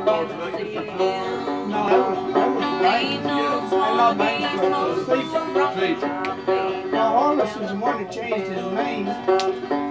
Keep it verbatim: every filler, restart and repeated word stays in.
Darth Vader? No, that was, that was Bane. Yes. And not Bane, but uh, Thief. Thief. Well, Harless is the one that changed his name.